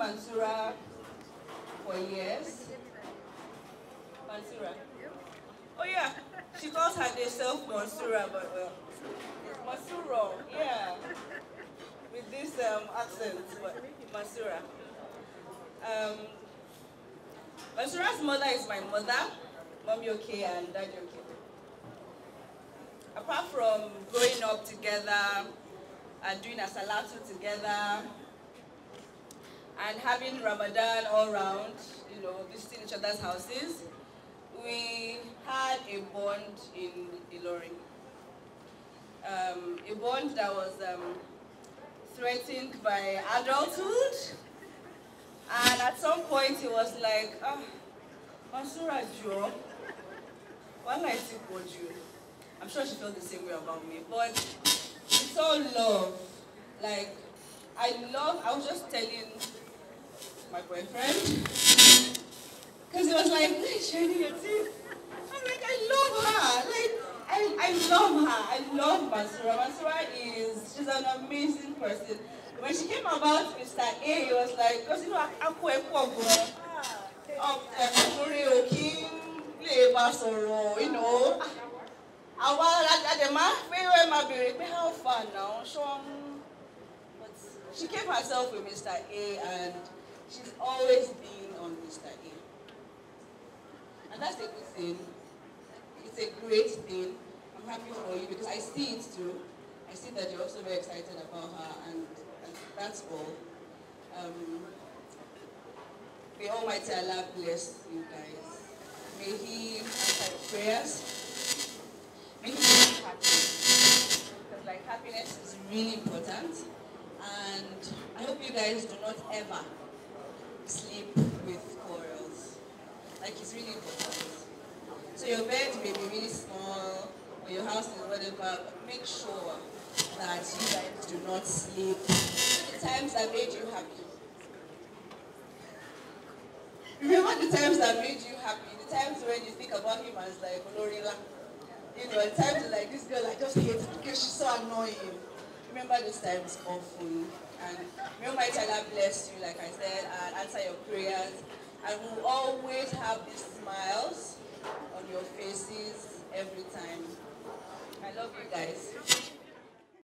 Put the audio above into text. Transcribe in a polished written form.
Mansura for years. Mansura. Oh yeah, she calls herself Mansura, but well, it's Mansura, yeah. With this accent, but Mansura. Mansura's mother is my mother, mommy okay and daddy okay. Apart from growing up together and doing a salatu together and having Ramadan all round, you know, visiting each other's houses, we had a bond in Ilorin. A bond that was threatened by adulthood. And at some point it was like, Mansura Jo, one night you. I'm sure she felt the same way about me, but it's all love. Like, I was just telling my boyfriend, because he was like, hey, shining your teeth. I'm like, I love her. Like, I love her. I love Mansura. Mansura she's an amazing person. When she came about Mr. A, he was like, because you know, you know, how far now? But she kept herself with Mr. A and she's always been on Mr. A. And that's a good thing. It's a great thing. I'm happy for you because I see it too. I see that you're also very excited about her and that's all. May Almighty Allah bless you guys. May He answer your prayers. Make you happy. Because like happiness is really important. And I hope you guys do not ever sleep with quarrels. Like it's really important. So your bed may be really small, or your house is whatever, but make sure that you guys do not sleep. The times that made you happy. Remember the times that made you happy, the times when you think about him as like Olorila. You know, the times like this girl I just hate her because she's so annoying. Remember those times often. And may Almighty Allah bless you, like I said, and answer your prayers. And we'll always have these smiles on your faces every time. I love you guys.